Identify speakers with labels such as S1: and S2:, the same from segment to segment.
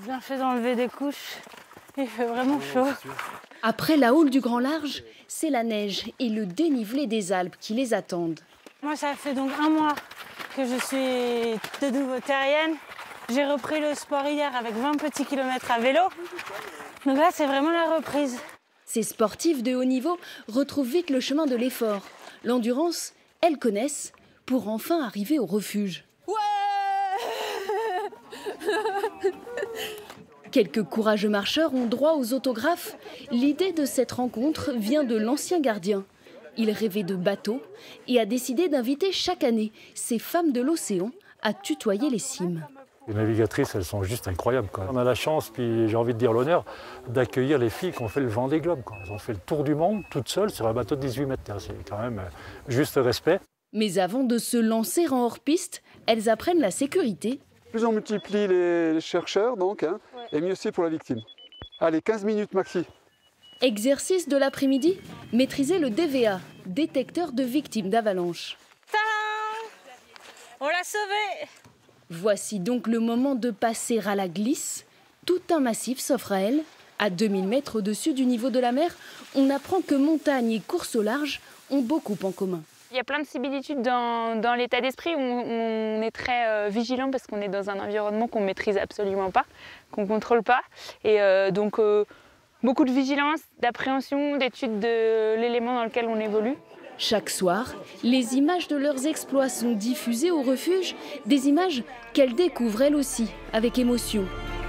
S1: bien fait d'enlever des couches. Il fait vraiment chaud.
S2: Après la houle du Grand Large, c'est la neige et le dénivelé des Alpes qui les attendent.
S1: Moi, ça fait donc 1 mois que je suis de nouveau terrienne. J'ai repris le sport hier avec 20 petits kilomètres à vélo. Donc là, c'est vraiment la reprise.
S2: Ces sportifs de haut niveau retrouvent vite le chemin de l'effort. L'endurance, elles connaissent, pour enfin arriver au refuge.
S1: Ouais.
S2: Quelques courageux marcheurs ont droit aux autographes. L'idée de cette rencontre vient de l'ancien gardien. Il rêvait de bateaux et a décidé d'inviter chaque année ces femmes de l'océan à tutoyer les cimes.
S3: Les navigatrices, elles sont juste incroyables, quoi. On a la chance, puis j'ai envie de dire l'honneur, d'accueillir les filles qui ont fait le Vendée Globe, quoi. Elles ont fait le tour du monde toutes seules sur un bateau de 18 mètres. C'est quand même juste respect.
S2: Mais avant de se lancer en hors-piste, elles apprennent la sécurité.
S4: Plus on multiplie les chercheurs, donc, et mieux c'est pour la victime. Allez, 15 minutes maxi.
S2: Exercice de l'après-midi, maîtriser le DVA, détecteur de victimes d'avalanche.
S1: Tadam! On l'a sauvé!
S2: Voici donc le moment de passer à la glisse. Tout un massif s'offre à elle. À 2000 mètres au-dessus du niveau de la mer, on apprend que montagne et course au large ont beaucoup en commun.
S5: Il y a plein de similitudes dans l'état d'esprit où on est très vigilant parce qu'on est dans un environnement qu'on ne maîtrise absolument pas, qu'on ne contrôle pas. Et donc beaucoup de vigilance, d'appréhension, d'étude de l'élément dans lequel on évolue.
S2: Chaque soir, les images de leurs exploits sont diffusées au refuge, des images qu'elles découvrent elles aussi, avec émotion.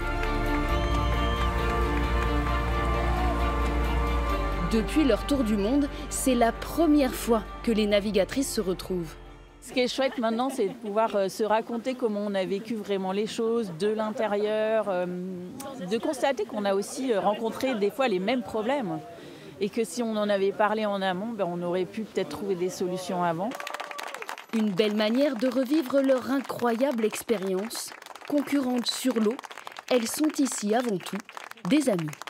S2: Depuis leur tour du monde, c'est la première fois que les navigatrices se retrouvent.
S6: Ce qui est chouette maintenant, c'est de pouvoir se raconter comment on a vécu vraiment les choses de l'intérieur, de constater qu'on a aussi rencontré des fois les mêmes problèmes et que si on en avait parlé en amont, on aurait pu peut-être trouver des solutions avant.
S2: Une belle manière de revivre leur incroyable expérience. Concurrentes sur l'eau, elles sont ici avant tout des amies.